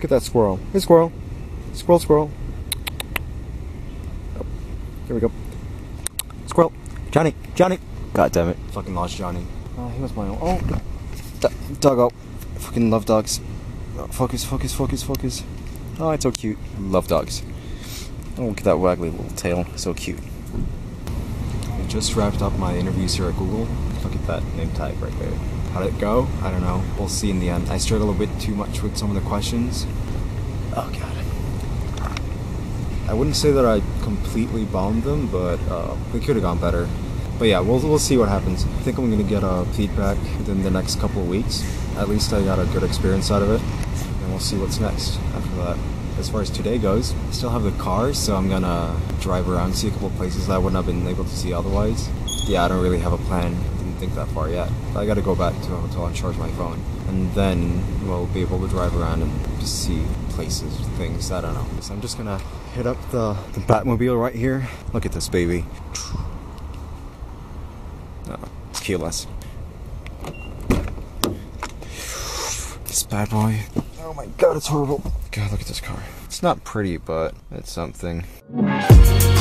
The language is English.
at that squirrel. Hey, squirrel. Squirrel, squirrel. Oh, here we go. Squirrel. Johnny, Johnny. God damn it. Fucking lost Johnny. He was my own. Oh, doggo. I fucking love dogs. Oh, focus, focus, focus, focus. Oh, it's so cute. Love dogs. Oh, look at that waggly little tail. So cute. I just wrapped up my interviews here at Google. Look at that name tag right there. How did it go? I don't know. We'll see in the end. I struggle a bit too much with some of the questions. Oh god. I wouldn't say that I completely bombed them, but they could have gone better. But yeah, we'll see what happens. I think I'm gonna get feedback within the next couple of weeks. At least I got a good experience out of it, and we'll see what's next after that. As far as today goes, I still have the car, so I'm gonna drive around, see a couple of places that I wouldn't have been able to see otherwise. Yeah, I don't really have a plan. I didn't think that far yet. I gotta go back to a hotel and charge my phone, and then we'll be able to drive around and just see places, things, I don't know. So I'm just gonna hit up the Batmobile right here. Look at this baby. No, keyless. This bad boy. Oh my god, it's horrible. God, look at this car. It's not pretty, but it's something.